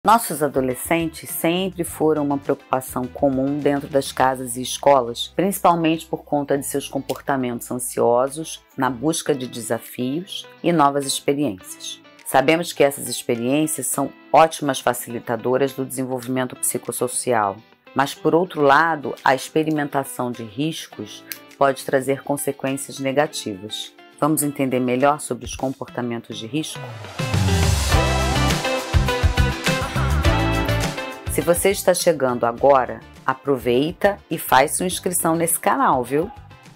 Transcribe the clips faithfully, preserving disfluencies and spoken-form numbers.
Nossos adolescentes sempre foram uma preocupação comum dentro das casas e escolas, principalmente por conta de seus comportamentos ansiosos na busca de desafios e novas experiências. Sabemos que essas experiências são ótimas facilitadoras do desenvolvimento psicossocial, mas, por outro lado, a experimentação de riscos pode trazer consequências negativas. Vamos entender melhor sobre os comportamentos de risco? Se você está chegando agora, aproveita e faz sua inscrição nesse canal, viu?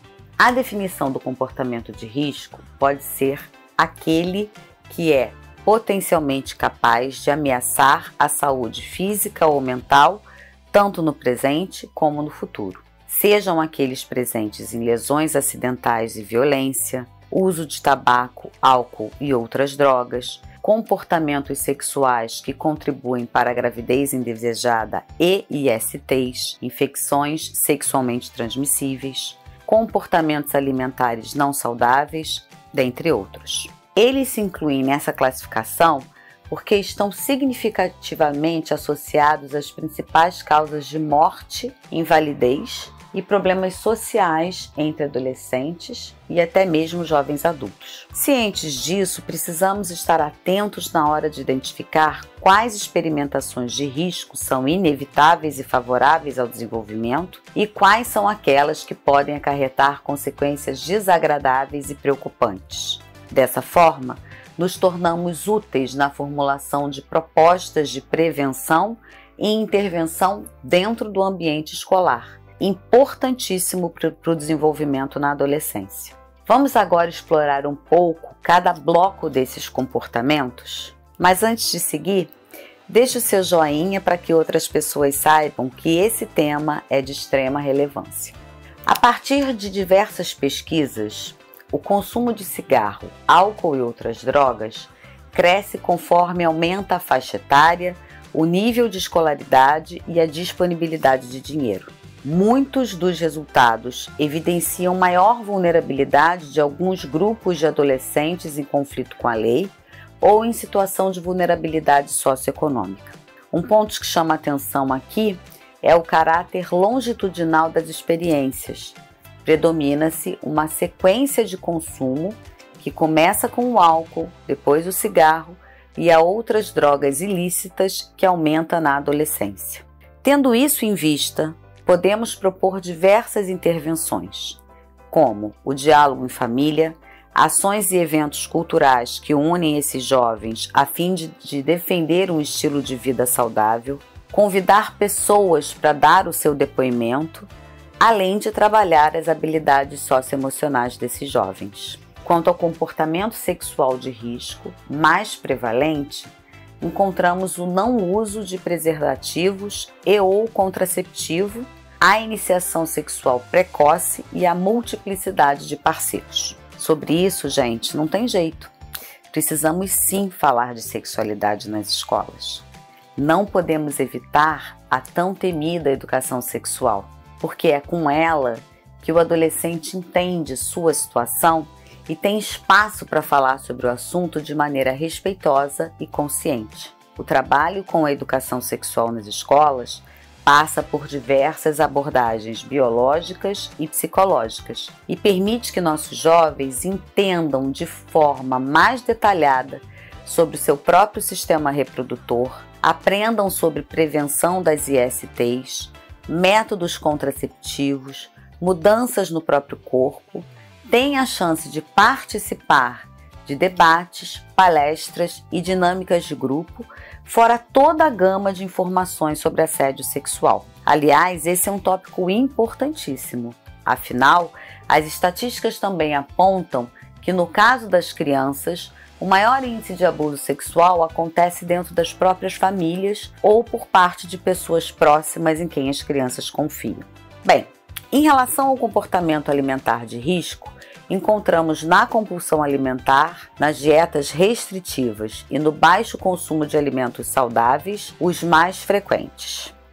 A definição do comportamento de risco pode ser aquele que é potencialmente capaz de ameaçar a saúde física ou mental, tanto no presente como no futuro. Sejam aqueles presentes em lesões acidentais e violência, uso de tabaco, álcool e outras drogas, comportamentos sexuais que contribuem para a gravidez indesejada e I S Ts, infecções sexualmente transmissíveis, comportamentos alimentares não saudáveis, dentre outros. Eles se incluem nessa classificação porque estão significativamente associados às principais causas de morte, invalidez e problemas sociais entre adolescentes e até mesmo jovens adultos. Cientes disso, precisamos estar atentos na hora de identificar quais experimentações de risco são inevitáveis e favoráveis ao desenvolvimento e quais são aquelas que podem acarretar consequências desagradáveis e preocupantes. Dessa forma, nos tornamos úteis na formulação de propostas de prevenção e intervenção dentro do ambiente escolar, importantíssimo para o desenvolvimento na adolescência. Vamos agora explorar um pouco cada bloco desses comportamentos, mas antes de seguir, deixe o seu joinha para que outras pessoas saibam que esse tema é de extrema relevância. A partir de diversas pesquisas, o consumo de cigarro, álcool e outras drogas cresce conforme aumenta a faixa etária, o nível de escolaridade e a disponibilidade de dinheiro. Muitos dos resultados evidenciam maior vulnerabilidade de alguns grupos de adolescentes em conflito com a lei ou em situação de vulnerabilidade socioeconômica. Um ponto que chama atenção aqui é o caráter longitudinal das experiências. Predomina-se uma sequência de consumo que começa com o álcool, depois o cigarro e a outras drogas ilícitas que aumenta na adolescência. Tendo isso em vista, podemos propor diversas intervenções, como o diálogo em família, ações e eventos culturais que unem esses jovens a fim de, de defender um estilo de vida saudável, convidar pessoas para dar o seu depoimento, além de trabalhar as habilidades socioemocionais desses jovens. Quanto ao comportamento sexual de risco mais prevalente, encontramos o não uso de preservativos e ou contraceptivo, a iniciação sexual precoce e a multiplicidade de parceiros. Sobre isso, gente, não tem jeito. Precisamos sim falar de sexualidade nas escolas. Não podemos evitar a tão temida educação sexual, porque é com ela que o adolescente entende sua situação e tem espaço para falar sobre o assunto de maneira respeitosa e consciente. O trabalho com a educação sexual nas escolas passa por diversas abordagens biológicas e psicológicas e permite que nossos jovens entendam de forma mais detalhada sobre o seu próprio sistema reprodutor, aprendam sobre prevenção das I S Ts, métodos contraceptivos, mudanças no próprio corpo, tenham a chance de participar de debates, palestras e dinâmicas de grupo, fora toda a gama de informações sobre assédio sexual. Aliás, esse é um tópico importantíssimo. Afinal, as estatísticas também apontam que no caso das crianças, o maior índice de abuso sexual acontece dentro das próprias famílias ou por parte de pessoas próximas em quem as crianças confiam. Bem, em relação ao comportamento alimentar de risco, encontramos na compulsão alimentar, nas dietas restritivas e no baixo consumo de alimentos saudáveis os mais frequentes.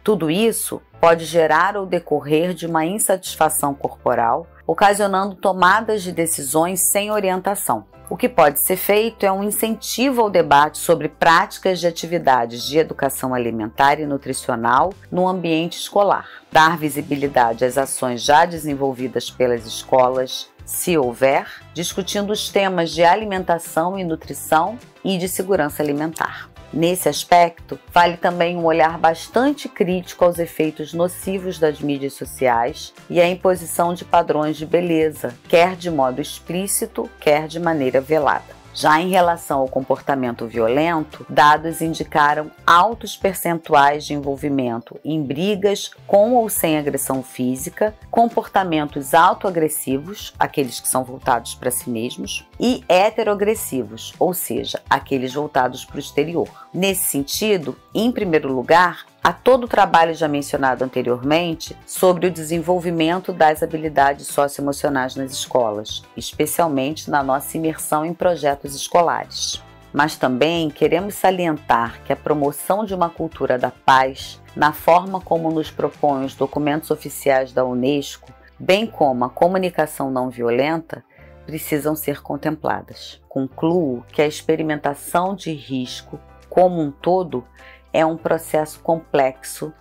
Tudo isso pode gerar ou decorrer de uma insatisfação corporal, ocasionando tomadas de decisões sem orientação. O que pode ser feito é um incentivo ao debate sobre práticas de atividades de educação alimentar e nutricional no ambiente escolar, dar visibilidade às ações já desenvolvidas pelas escolas, se houver, discutindo os temas de alimentação e nutrição e de segurança alimentar. Nesse aspecto, vale também um olhar bastante crítico aos efeitos nocivos das mídias sociais e à imposição de padrões de beleza, quer de modo explícito, quer de maneira velada. Já em relação ao comportamento violento, dados indicaram altos percentuais de envolvimento em brigas com ou sem agressão física, comportamentos autoagressivos, aqueles que são voltados para si mesmos, e heteroagressivos, ou seja, aqueles voltados para o exterior. Nesse sentido, em primeiro lugar, há todo o trabalho já mencionado anteriormente sobre o desenvolvimento das habilidades socioemocionais nas escolas, especialmente na nossa imersão em projetos escolares. Mas também queremos salientar que a promoção de uma cultura da paz, na forma como nos propõem os documentos oficiais da Unesco, bem como a comunicação não violenta, precisam ser contempladas. Concluo que a experimentação de risco, como um todo, é um processo complexo,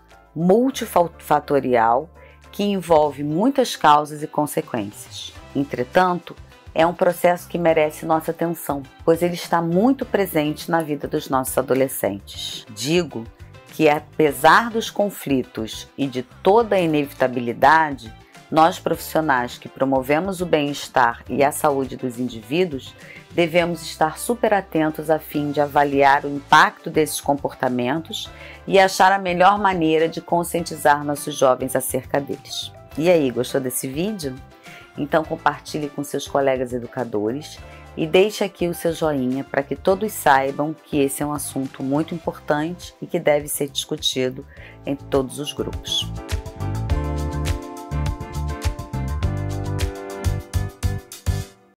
multifatorial, que envolve muitas causas e consequências. Entretanto, é um processo que merece nossa atenção, pois ele está muito presente na vida dos nossos adolescentes. Digo que, apesar dos conflitos e de toda a inevitabilidade, nós profissionais que promovemos o bem-estar e a saúde dos indivíduos devemos estar super atentos a fim de avaliar o impacto desses comportamentos e achar a melhor maneira de conscientizar nossos jovens acerca deles. E aí, gostou desse vídeo? Então compartilhe com seus colegas educadores e deixe aqui o seu joinha para que todos saibam que esse é um assunto muito importante e que deve ser discutido em todos os grupos.